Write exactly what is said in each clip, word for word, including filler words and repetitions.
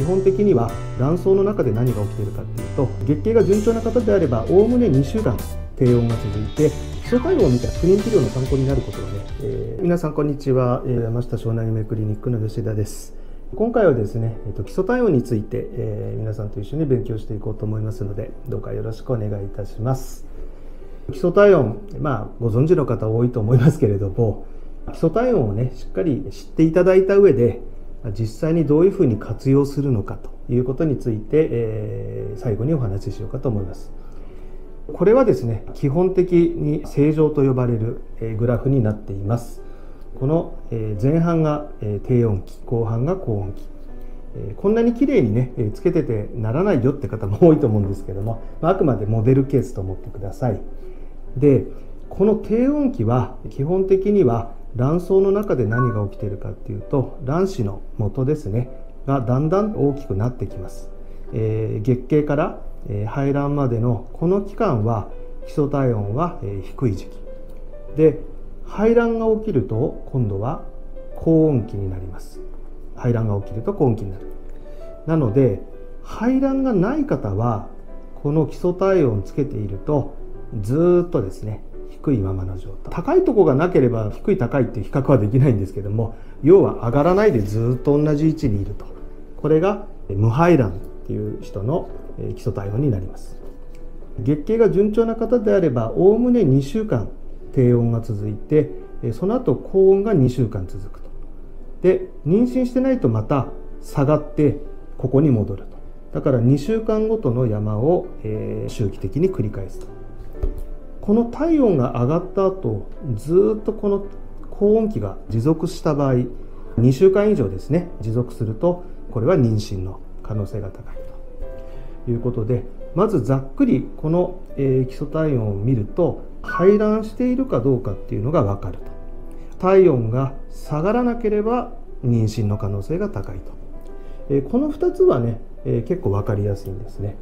基本的には卵巣の中で何が起きているかっていうと、月経が順調な方であればおおむねにしゅうかん低温が続いて、基礎体温を見た不妊治療の参考になることはね、えー、皆さんこんにちは、えー、山下湘南夢クリニックの吉田です。今回はですね、えー、と基礎体温について、えー、皆さんと一緒に勉強していこうと思いますので、どうかよろしくお願いいたします。基礎体温、まあご存知の方多いと思いますけれども、基礎体温をねしっかり知っていただいた上で、実際にどういうふうに活用するのかということについて、えー、最後にお話ししようかと思います。これはですね、基本的に正常と呼ばれるグラフになっています。この前半が低温期、後半が高温期。こんなに綺麗にねつけててならないよって方も多いと思うんですけども、あくまでモデルケースと思ってください。で、この低温期は基本的には卵巣の中で何が起きているかっていうと、卵子の元ですねがだんだん大きくなってきます。えー、月経から排卵までのこの期間は基礎体温は低い時期で、排卵が起きると今度は高温期になります。排卵が起きると高温期になる。なので排卵がない方はこの基礎体温をつけているとずっとですね低いままの状態。高いところがなければ低い高いっていう比較はできないんですけども、要は上がらないでずっと同じ位置にいると、これが無排卵っていう人の基礎体温になります。月経が順調な方であればおおむねにしゅうかん低温が続いて、その後高温がにしゅうかん続くと。で、妊娠してないとまた下がってここに戻ると。だからにしゅうかんごとの山を、えー、周期的に繰り返すと。この体温が上がった後、ずっとこの高温期が持続した場合、にしゅうかん以上ですね持続すると、これは妊娠の可能性が高いということで、まずざっくりこの、えー、基礎体温を見ると、排卵しているかどうかっていうのが分かると。体温が下がらなければ妊娠の可能性が高いと。えー、このふたつはね、えー、結構分かりやすいんですね。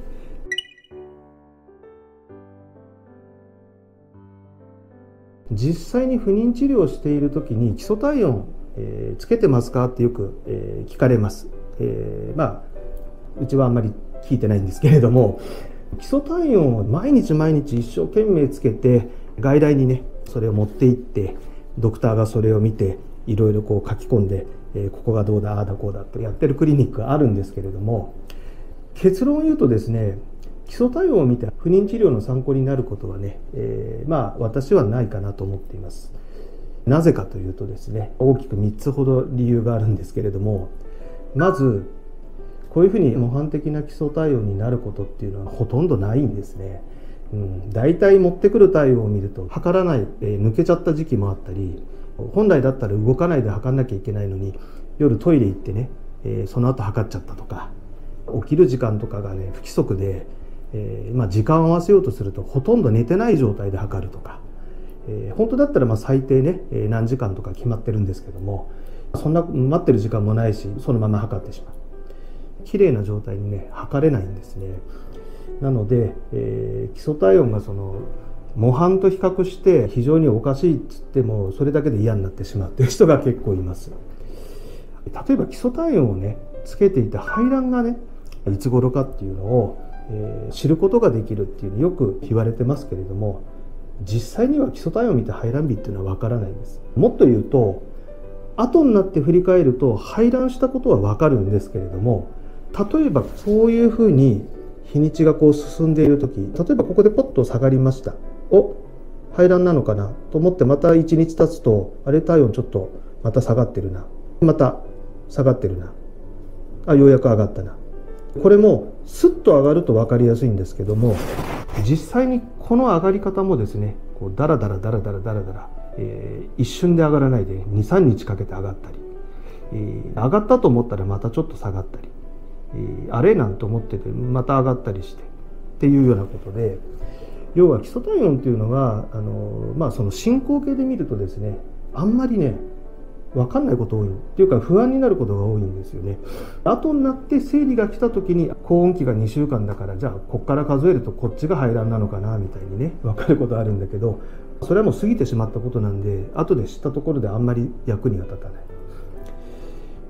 実際に不妊治療をしている時に基礎体温、えー、つけてますかってよく、えー、聞かれます。えー、まあうちはあんまり聞いてないんですけれども、基礎体温を毎日毎日一生懸命つけて外来にねそれを持って行って、ドクターがそれを見ていろいろこう書き込んで、えー、ここがどうだああだこうだとやってるクリニックがあるんですけれども、結論を言うとですね、基礎体温を見て不妊治療の参考になることはね、えー、まあ私はないかなと思っています。なぜかというとですね、大きくみっつほど理由があるんですけれども、まずこういうふうに模範的な基礎体温になることっていうのはほとんどないんですね。うん、だいたい持ってくる体温を見ると測らない、えー、抜けちゃった時期もあったり、本来だったら動かないで測んなきゃいけないのに夜トイレ行ってね、えー、その後測っちゃったとか、起きる時間とかがね不規則で、えーまあ、時間を合わせようとするとほとんど寝てない状態で測るとか、えー、本当だったらまあ最低ね、えー、何時間とか決まってるんですけども、そんな待ってる時間もないし、そのまま測ってしまう。綺麗な状態にね測れないんですね。なので、えー、基礎体温がその模範と比較して非常におかしいっつっても、それだけで嫌になってしまうという人が結構います。例えば基礎体温をねつけていて排卵がねいつ頃かっていうのを、えー、知ることができるっていうのよく言われてますけれども、実際には基礎体温を見て排卵日っていうのは分からないんです。もっと言うと、後になって振り返ると排卵したことは分かるんですけれども、例えばこういうふうに日にちがこう進んでいる時、例えばここでポッと下がりました。お、排卵なのかなと思ってまたいちにち経つと、あれ体温ちょっとまた下がってるな、また下がってるな、あ、ようやく上がったな。これもスッと上がると分かりやすいんですけども、実際にこの上がり方もですね、こうダラダラダラダラダラダラ、えー、一瞬で上がらないでにさんにちかけて上がったり、えー、上がったと思ったらまたちょっと下がったり、えー、あれなんて思っててまた上がったりしてっていうようなことで、要は基礎体温っていうのはあの、まあ、その進行形で見るとですね、あんまりね分かんないこと多いっていうか不安になることが多いんですよね。後になって生理が来た時に高温期がにしゅうかんだから、じゃあこっから数えるとこっちが排卵なのかなみたいにね分かることあるんだけど、それはもう過ぎてしまったことなんで、後で知ったところであんまり役には立たない。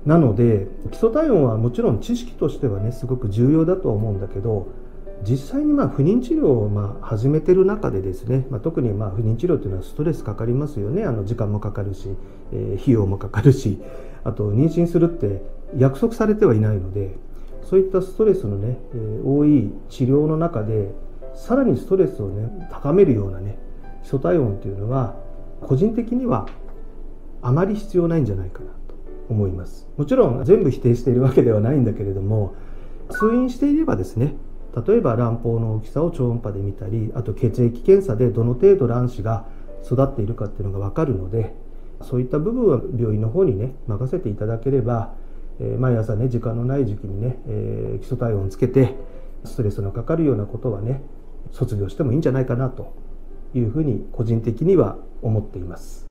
なので基礎体温はもちろん知識としてはねすごく重要だとは思うんだけど、実際にまあ不妊治療をまあ始めてる中でですね、まあ、特にまあ不妊治療というのはストレスかかりますよね。あの時間もかかるし、えー、費用もかかるし、あと妊娠するって約束されてはいないので、そういったストレスのね、えー、多い治療の中でさらにストレスをね高めるようなね基礎体温というのは個人的にはあまり必要ないんじゃないかなと思います。もちろん全部否定しているわけではないんだけれども、通院していればですね、例えば卵胞の大きさを超音波で見たり、あと血液検査でどの程度卵子が育っているかっていうのが分かるので、そういった部分は病院の方にね任せていただければ、えー、毎朝ね時間のない時期にね、えー、基礎体温をつけてストレスのかかるようなことはね卒業してもいいんじゃないかなというふうに個人的には思っています。